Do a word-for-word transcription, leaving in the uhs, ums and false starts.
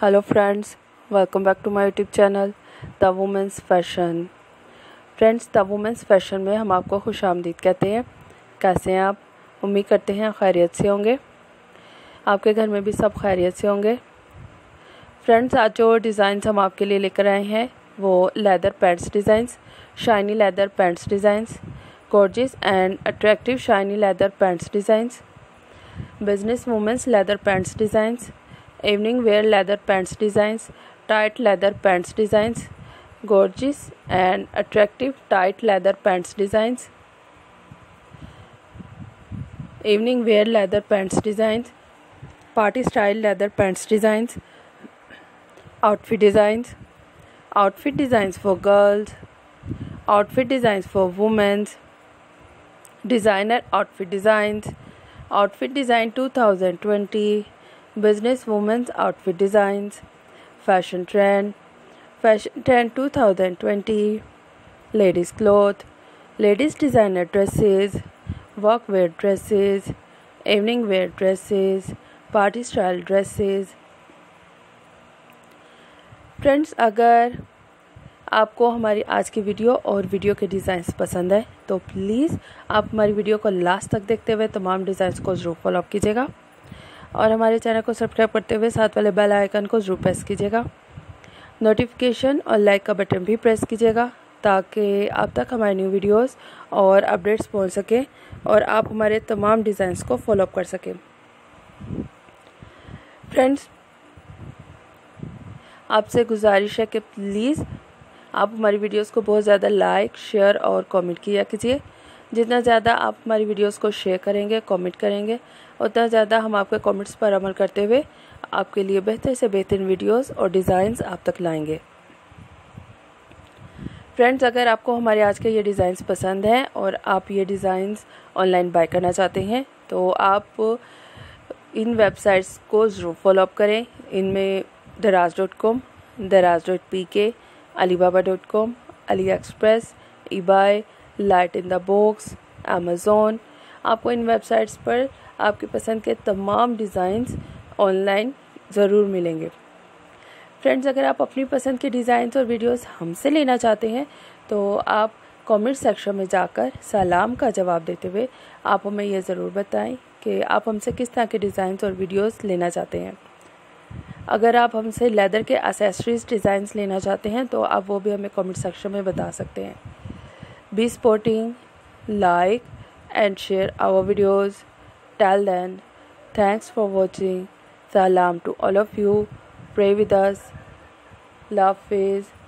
Hello friends, welcome back to my YouTube channel the women's fashion. Friends, the women's fashion में हम आपको खुशामदीद कहते हैं। कैसे हैं आप? उम्मीद करते हैं खैरियत से होंगे, आपके घर में भी सब खैरियत से होंगे। फ्रेंड्स, आज जो डिज़ाइंस हम आपके लिए लेकर आए हैं वो leather pants designs, shiny leather pants designs, gorgeous and attractive shiny leather pants designs, business women's leather pants designs, evening wear leather pants designs, tight leather pants designs, gorgeous and attractive tight leather pants designs, evening wear leather pants designs, party style leather pants designs, outfit designs, outfit designs for girls, outfit designs for women, designer outfit designs, outfit design twenty twenty, business women's outfit designs, fashion trend, fashion trend twenty twenty, ladies cloth, ladies designer dresses, work wear dresses, evening wear dresses, party style dresses। Friends, अगर आपको हमारी आज की video और video के designs पसंद है तो प्लीज़ आप हमारी वीडियो को लास्ट तक देखते हुए तमाम डिज़ाइंस को ज़रूर फॉलो अप कीजिएगा और हमारे चैनल को सब्सक्राइब करते हुए साथ वाले बेल आइकन को ज़रूर प्रेस कीजिएगा। नोटिफिकेशन और लाइक का बटन भी प्रेस कीजिएगा ताकि आप तक हमारी न्यू वीडियोस और अपडेट्स पहुंच सके और आप हमारे तमाम डिज़ाइंस को फॉलो अप कर सकें। फ्रेंड्स, आपसे गुजारिश है कि प्लीज़ आप हमारी वीडियोस को बहुत ज़्यादा लाइक, शेयर और कमेंट किया कीजिए। जितना ज़्यादा आप हमारी वीडियोस को शेयर करेंगे, कमेंट करेंगे, उतना ज़्यादा हम आपके कमेंट्स पर अमल करते हुए आपके लिए बेहतर से बेहतरीन वीडियोस और डिज़ाइंस आप तक लाएंगे। फ्रेंड्स, अगर आपको हमारे आज के ये डिज़ाइंस पसंद हैं और आप ये डिज़ाइंस ऑनलाइन बाय करना चाहते हैं तो आप इन वेबसाइट्स को ज़रूर फॉलो अप करें। इनमें Daraz dot com, Daraz dot P K, Alibaba dot com, AliExpress, eBay, light in the box, Amazon. आपको इन वेबसाइट्स पर आपकी पसंद के तमाम डिज़ाइंस ऑनलाइन ज़रूर मिलेंगे। फ्रेंड्स, अगर आप अपनी पसंद के डिज़ाइंस और वीडियोस हमसे लेना चाहते हैं तो आप कमेंट सेक्शन में जाकर सलाम का जवाब देते हुए आप हमें यह ज़रूर बताएं कि आप हमसे किस तरह के डिज़ाइंस और वीडियोस लेना चाहते हैं। अगर आप हमसे लेदर के एक्सेसरीज डिज़ाइंस लेना चाहते हैं तो आप वो भी हमें कमेंट सेक्शन में बता सकते हैं। Be supporting, like and share our videos. Till then, thanks for watching. Salam to all of you. Pray with us. Love Hafiz.